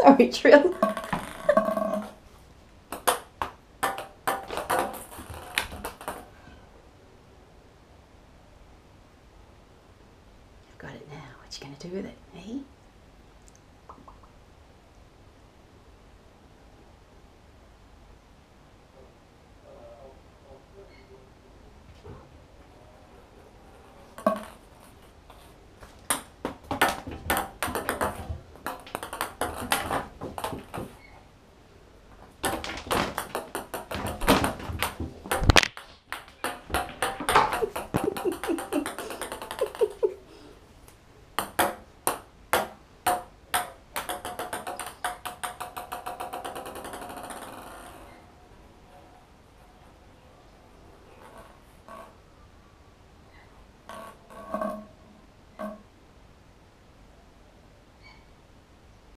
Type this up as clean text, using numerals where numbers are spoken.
Sorry, Trill. Got it now. What you going to do with it, eh?